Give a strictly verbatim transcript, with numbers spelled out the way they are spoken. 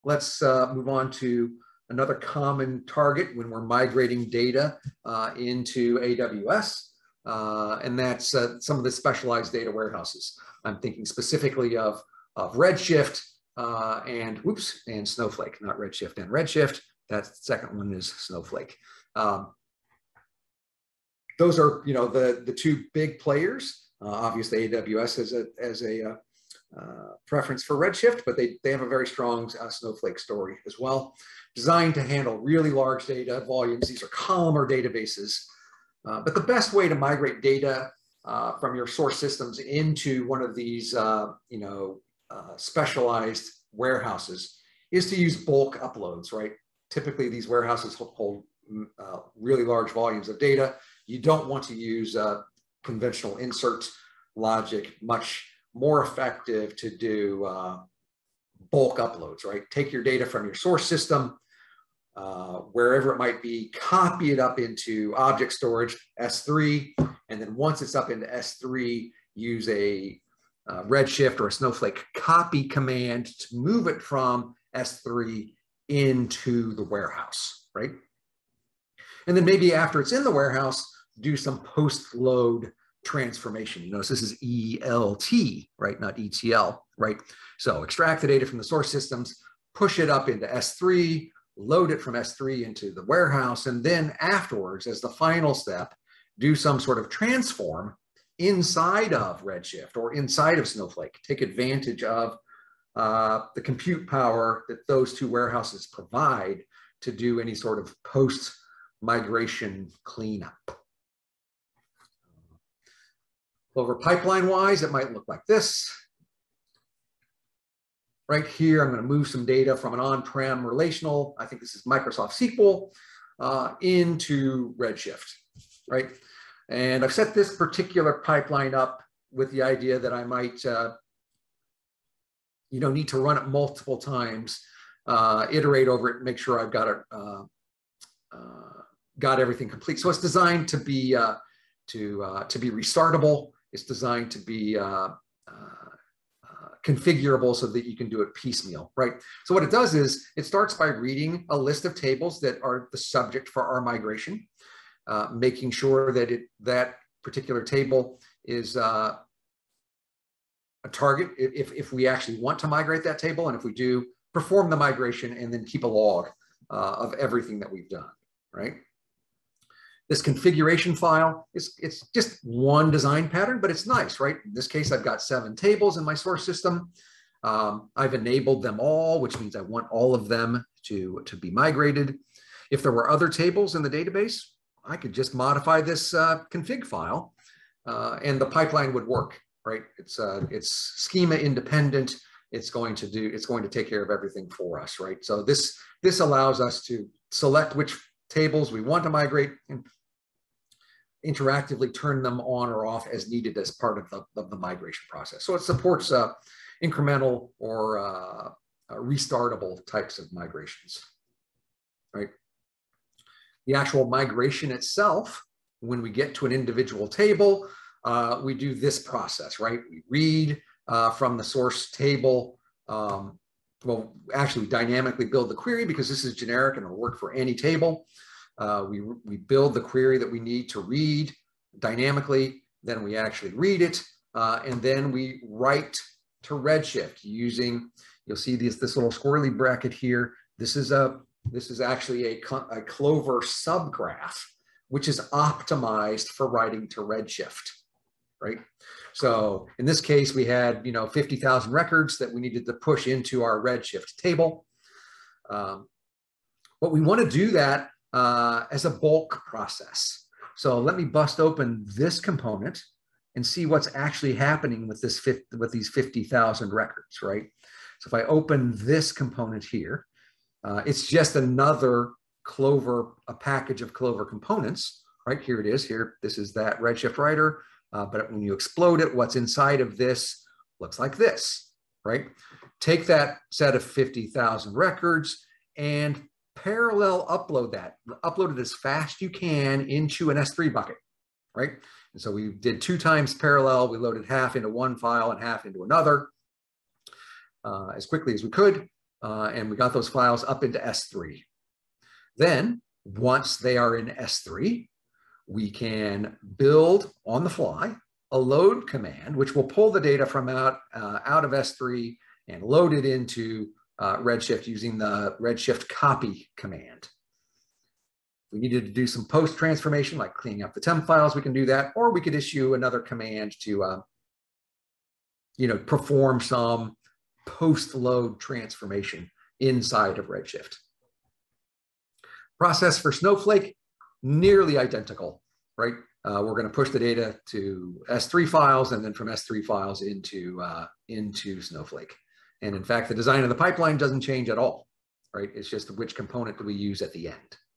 let's uh, move on to another common target when we're migrating data uh, into A W S, uh, and that's uh, some of the specialized data warehouses. I'm thinking specifically of, of Redshift uh, and, whoops, and Snowflake, not Redshift and Redshift. That second one is Snowflake. Um, those are, you know, the, the two big players. Uh, obviously, A W S has a, as a uh, uh, preference for Redshift, but they, they have a very strong uh, Snowflake story as well, designed to handle really large data volumes. These are columnar databases. Uh, but the best way to migrate data uh, from your source systems into one of these, uh, you know, uh, specialized warehouses is to use bulk uploads, right? Typically, these warehouses hold uh, really large volumes of data. You don't want to use uh, conventional insert logic, much more effective to do uh, bulk uploads, right? Take your data from your source system, uh, wherever it might be, copy it up into object storage, S three, and then once it's up into S three, use a uh, Redshift or a Snowflake copy command to move it from S three into the warehouse, right? And then maybe after it's in the warehouse, do some post-load transformation. You notice this is E L T, right? Not E T L, right? So extract the data from the source systems, push it up into S three, load it from S three into the warehouse, and then afterwards, as the final step, do some sort of transform inside of Redshift or inside of Snowflake. Take advantage of uh, the compute power that those two warehouses provide to do any sort of post-migration cleanup. Over pipeline-wise, it might look like this. Right here, I'm going to move some data from an on-prem relational, I think this is Microsoft S Q L, uh, into Redshift, right? And I've set this particular pipeline up with the idea that I might, uh, you know, need to run it multiple times, uh, iterate over it, make sure I've got it, uh, uh, got everything complete. So it's designed to be uh, to uh, to be restartable. It's designed to be uh, uh, uh, configurable so that you can do it piecemeal, right? So what it does is it starts by reading a list of tables that are the subject for our migration, uh, making sure that it that particular table is uh, a target if, if we actually want to migrate that table, and if we do, perform the migration and then keep a log uh, of everything that we've done, right? This configuration file, is it's just one design pattern, but it's nice, right? In this case, I've got seven tables in my source system. Um, I've enabled them all, which means I want all of them to, to be migrated. If there were other tables in the database, I could just modify this uh, config file uh, and the pipeline would work, right? It's, uh, it's schema independent. It's going to do, it's going to take care of everything for us, right? So this, this allows us to select which tables we want to migrate and interactively turn them on or off as needed as part of the, of the migration process. So it supports uh, incremental or uh, uh, restartable types of migrations, right? The actual migration itself, when we get to an individual table, uh, we do this process, right? We read uh, from the source table. Um, well, actually, we dynamically build the query because this is generic and it'll work for any table. Uh, we, we build the query that we need to read dynamically, then we actually read it, uh, and then we write to Redshift using, you'll see this, this little squirrely bracket here. This is, a, this is actually a, a Clover subgraph, which is optimized for writing to Redshift, right? So in this case, we had, you know, fifty thousand records that we needed to push into our Redshift table. Um, but we want to do that Uh, as a bulk process. So let me bust open this component and see what's actually happening with this with these fifty thousand records, right? So if I open this component here, uh, it's just another Clover, a package of Clover components, right? Here it is. Here, this is that Redshift writer. Uh, but when you explode it, what's inside of this looks like this, right? Take that set of fifty thousand records and parallel upload that, upload it as fast you can into an S three bucket, right? And so we did two times parallel. We loaded half into one file and half into another uh, as quickly as we could. uh, and we got those files up into S three. Then, once they are in S three, we can build on the fly a load command, which will pull the data from out, uh, out of S three and load it into uh, Redshift using the Redshift copy command. If we needed to do some post transformation, like cleaning up the temp files, we can do that, or we could issue another command to, uh, you know, perform some post-load transformation inside of Redshift. Process for Snowflake, nearly identical, right? Uh, we're going to push the data to S three files and then from S three files into, uh, into Snowflake. And in fact, the design of the pipeline doesn't change at all, right? It's just which component do we use at the end.